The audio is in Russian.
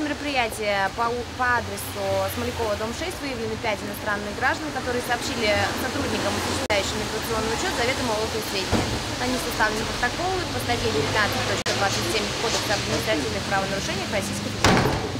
мероприятия по адресу Смолякова, дом 6 выявлены 5 иностранных граждан, которые сообщили сотрудникам, осуществляющим миграционный учет, заведомо ложные сведения. На них составлены протоколы по статье 19.27 Кодекса административных правонарушений Российской Федерации.